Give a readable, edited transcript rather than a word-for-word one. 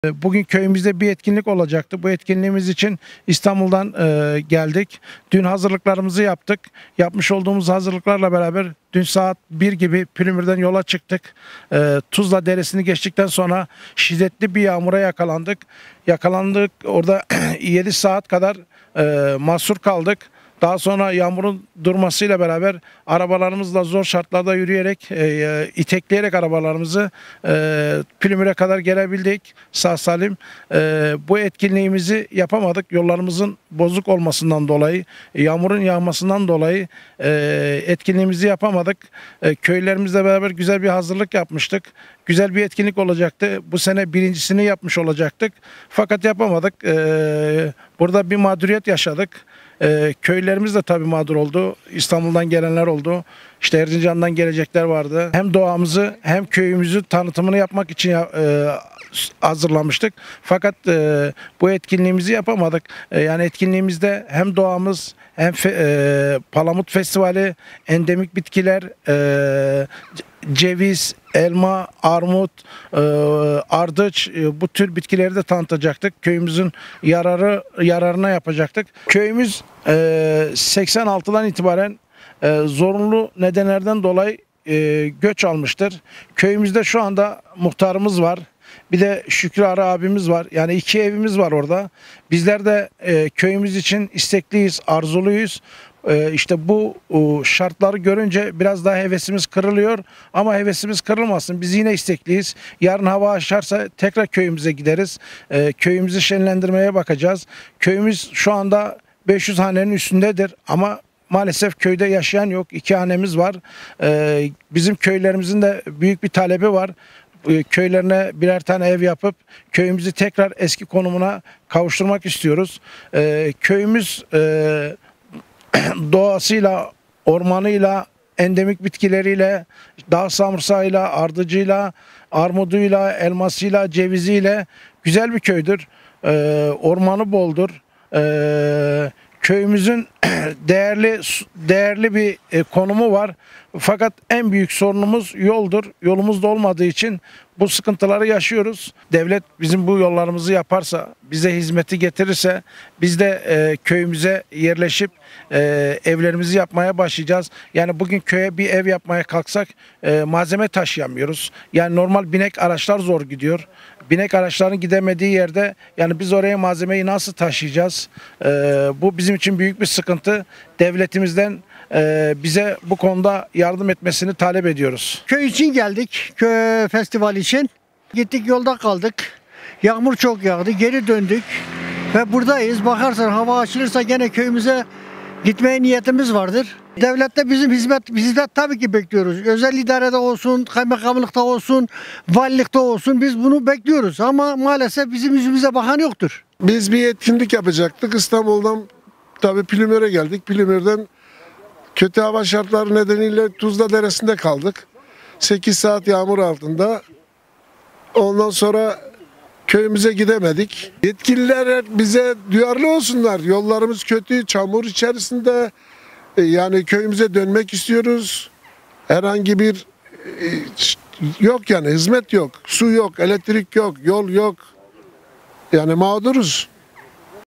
Bugün köyümüzde bir etkinlik olacaktı. Bu etkinliğimiz için İstanbul'dan geldik. Dün hazırlıklarımızı yaptık. Yapmış olduğumuz hazırlıklarla beraber dün saat 1 gibi Pülümür'den yola çıktık. Tuzla Deresi'ni geçtikten sonra şiddetli bir yağmura yakalandık. Orada 7 saat kadar mahsur kaldık. Daha sonra yağmurun durmasıyla beraber arabalarımızla zor şartlarda yürüyerek, itekleyerek arabalarımızı Pülümür'e kadar gelebildik sağ salim. Bu etkinliğimizi yapamadık. Yollarımızın bozuk olmasından dolayı, yağmurun yağmasından dolayı etkinliğimizi yapamadık. Köylerimizle beraber güzel bir hazırlık yapmıştık. Güzel bir etkinlik olacaktı. Bu sene birincisini yapmış olacaktık. Fakat yapamadık. Burada bir mağduriyet yaşadık. Köylerimiz de tabii mağdur oldu. İstanbul'dan gelenler oldu. İşte Erzincan'dan gelecekler vardı. Hem doğamızı hem köyümüzü tanıtımını yapmak için hazırlamıştık. Fakat bu etkinliğimizi yapamadık. Yani etkinliğimizde hem doğamız hem Palamut Festivali, endemik bitkiler, ceviz, elma, armut, ardıç, bu tür bitkileri de tanıtacaktık. Köyümüzün yararına yapacaktık. Köyümüz 86'dan itibaren zorunlu nedenlerden dolayı göç almıştır. Köyümüzde şu anda muhtarımız var. Bir de Şükrü Arı abimiz var. Yani 2 evimiz var orada. Bizler de köyümüz için istekliyiz, arzuluyuz. İşte bu şartları görünce biraz daha hevesimiz kırılıyor. Ama hevesimiz kırılmasın. Biz yine istekliyiz. Yarın hava açarsa tekrar köyümüze gideriz. Köyümüzü şenlendirmeye bakacağız. Köyümüz şu anda 500 hanenin üstündedir. Ama maalesef köyde yaşayan yok. 2 hanemiz var. Bizim köylerimizin de büyük bir talebi var. Köylerine birer tane ev yapıp köyümüzü tekrar eski konumuna kavuşturmak istiyoruz. Köyümüz doğasıyla, ormanıyla, endemik bitkileriyle, dağ samırsağıyla, ardıcıyla, armuduyla, elmasıyla, ceviziyle güzel bir köydür. Ormanı boldur. Köyümüzün değerli bir konumu var. Fakat en büyük sorunumuz yoldur. Yolumuz da olmadığı için bu sıkıntıları yaşıyoruz. Devlet bizim bu yollarımızı yaparsa, bize hizmeti getirirse biz de köyümüze yerleşip evlerimizi yapmaya başlayacağız. Yani bugün köye bir ev yapmaya kalksak malzeme taşıyamıyoruz. Yani normal binek araçlar zor gidiyor. Binek araçların gidemediği yerde yani biz oraya malzemeyi nasıl taşıyacağız? Bu bizim için büyük bir sıkıntı. Devletimizden bize bu konuda yardım etmesini talep ediyoruz. Köy için geldik, köy festivali için. Gittik yolda kaldık. Yağmur çok yağdı, geri döndük ve buradayız. Bakarsan hava açılırsa gene köyümüze gitmeye niyetimiz vardır. Devlette bizim hizmet tabii ki bekliyoruz. Özel idarede olsun, kaymakamlıkta olsun, valilikte olsun biz bunu bekliyoruz. Ama maalesef bizim yüzümüze bakan yoktur. Biz bir etkinlik yapacaktık. İstanbul'dan tabii Pülümür'e geldik. Pülümür'den kötü hava şartları nedeniyle Tuzla Deresi'nde kaldık. 8 saat yağmur altında. Ondan sonra köyümüze gidemedik. Yetkililer bize duyarlı olsunlar. Yollarımız kötü, çamur içerisinde. Yani köyümüze dönmek istiyoruz. Herhangi bir yok yani hizmet yok. Su yok, elektrik yok, yol yok. Yani mağduruz.